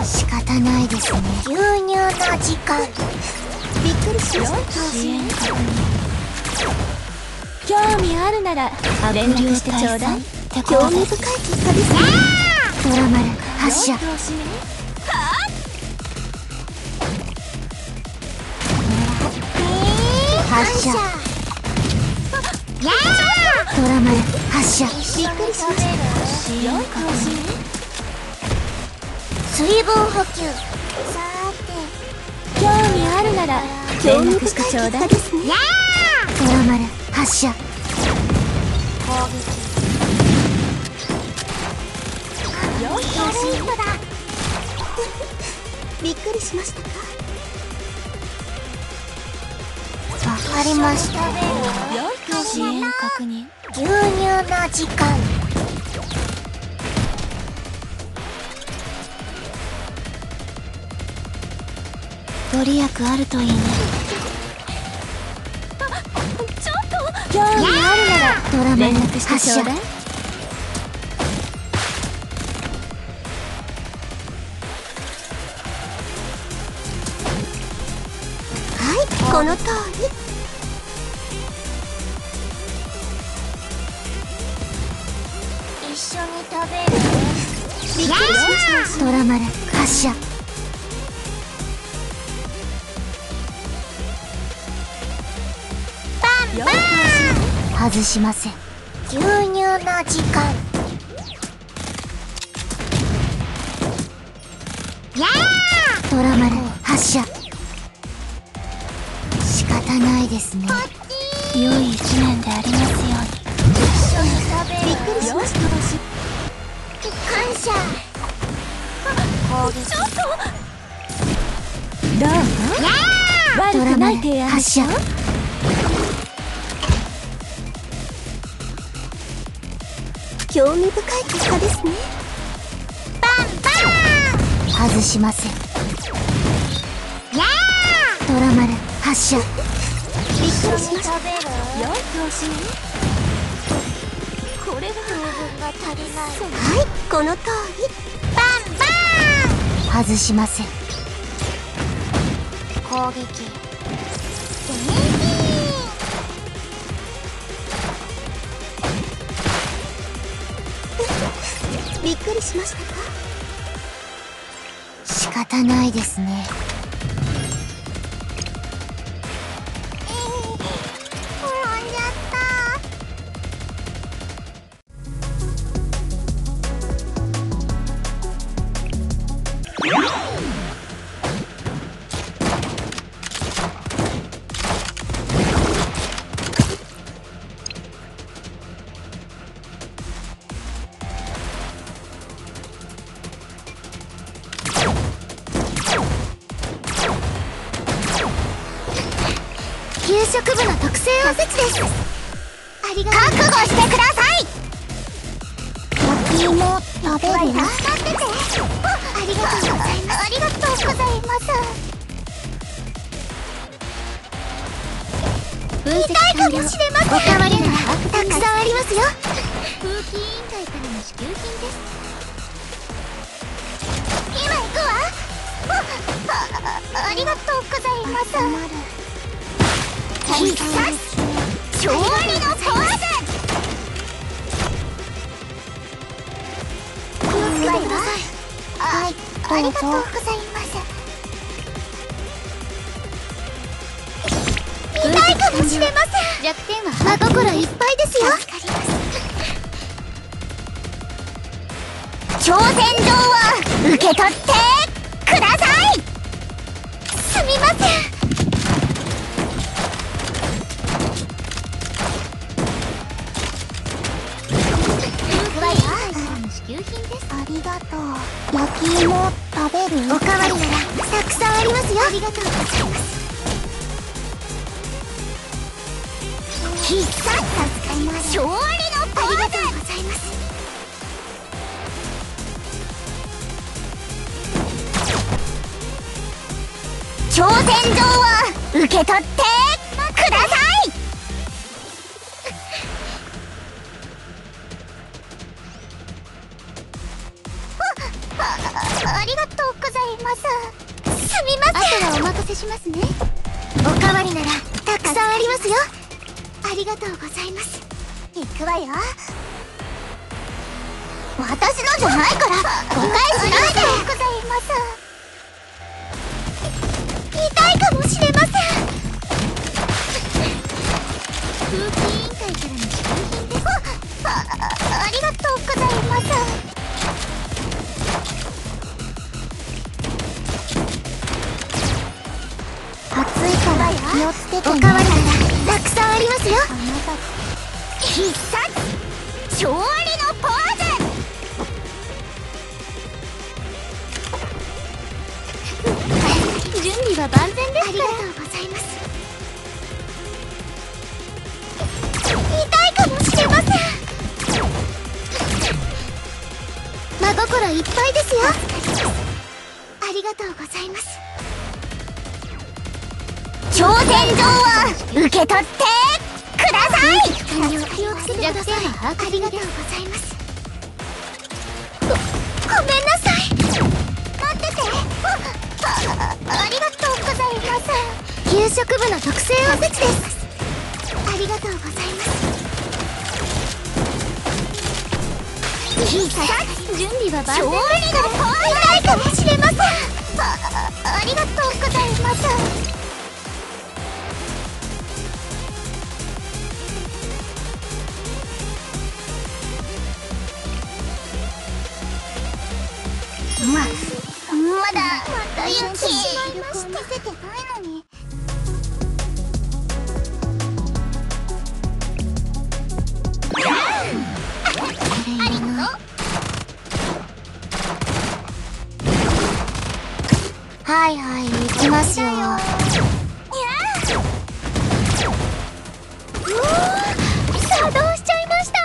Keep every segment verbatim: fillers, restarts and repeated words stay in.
仕方ないですね。牛乳の時間。びっくりしました。 興味あるなら連絡してちょうだい。 興味深い結果ですね。ドラマル発射。発射。ドラマル発射。びっくりしました。水分補給。さーて興味あるなら連絡してちょうだい。 ドラマル発射。攻撃。びっくりしましたか。わかりました。 支援確認。 牛乳の時間。ご利益あるといいね。 ちょっと興味あるならドラマ連ル絡してちょうだい。 この通り。一緒に食べる。びっくりしました。ドラマル発射。バンバン。外しません。牛乳の時間。ドラマル発射。仕方ないですね。 良い一年でありますように。 一緒に食べる。びっくりしました。感謝。攻撃。ちょっとどう？悪くない提案でしょ。 興味深い結果ですね。バンバン。外しません。ドラマル発射。びっくりしました。 良い投資ね。これが糖分が足りない。はい、この通り。バンバン。外しません。攻撃。びっくりしましたか。仕方ないですね。給食部の特製おせちです。ありがとう。覚悟してください。焼き芋食べる？助かってて。ありがとうございます。ありがとうございます。痛いかもしれません。おかわりならたくさんありますよ。風紀委員会からの支給品です。今行くわ。あ、ありがとうございます。必殺勝利のポーズ。気をつけてください。はい、ありがとうございます。痛いかもしれません。弱点は真心いっぱいですよ。助かります。挑戦状を受け取ってください。すみません。支給品です。ありがとう。焼き芋食べる？おかわりならたくさんありますよ。ありがとうございます。必殺助かります。勝利のポーズ。ありがとうございます。挑戦状を受け取ってください。あありがとうございます。すみません。あとはお任せしますね。おかわりならたくさんありますよ。ありがとうございます。行くわよ。私のじゃないから誤解しないで。ありがとうございます。痛いかもしれません。風紀委員会からの支給品です。あ、あ、ありがとうございます。暑いから気をつけてね。おかわりならたくさんありますよ。必殺超ありのポーズ。準備は万全ですから。ありがとうございます。痛いかもしれません。真心いっぱいですよ。ありがとうございます。挑戦状を受け取ってください。気をつけてください。ありがとうございます。ご、ごめんなさい。待ってて。あ、ありがとうございます。給食部の特製おせちです。ありがとうございます。必殺準備は万全ですから。痛いかもしれません。あ、ありがとうございます。ま、まだまだ雪見せてないのに。ありがとう。はいはい、行きますよ。うわー、作動しちゃいました。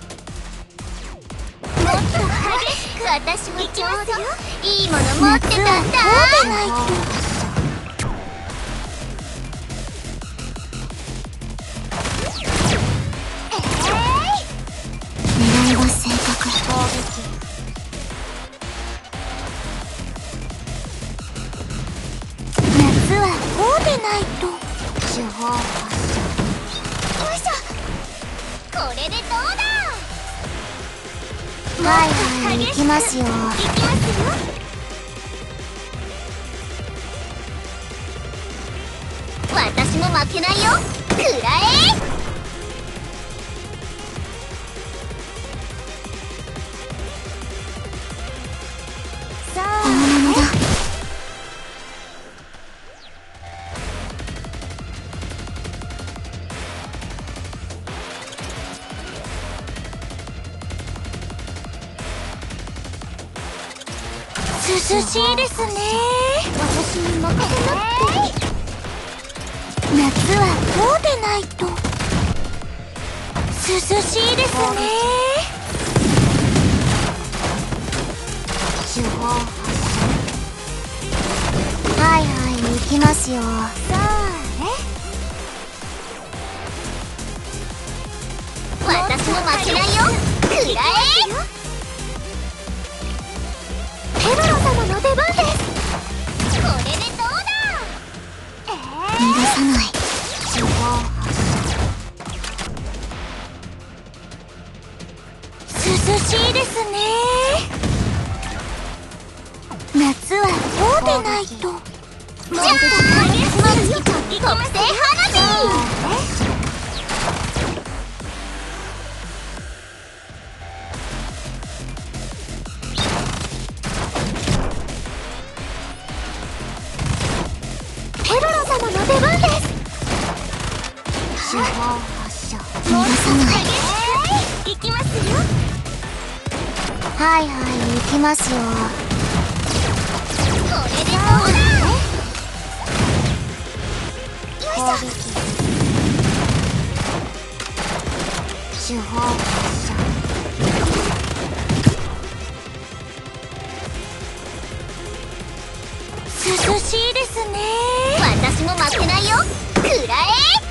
もっと激しく。私もちょうどいいもの持ってたんだ。狙いは正確。攻撃。夏はこうでないと。手法発射。よいしょ。これでどうだ。はいはい、行きますよ。行きますよ。私も負けないよ。くらえ。さあ、本物だ。涼しいですね。私に任せなくて。夏はこうでないと。涼しいですね。手法発射。はいはい、行きますよ。さあね。私も負けないよ。くらえ。ペロロ様の出番です。これでどうだ。えー、逃がさない。手法発射。涼しいですね。夏はこうでないと。じゃあ激しく特製花火。ペロロ様の出番です。手法発射。逃がさない。行きますよ。はいはい、行きますよ。これでどうだ。よいしょ。手法発射。涼しいですね。私も負けないよ。くらえ。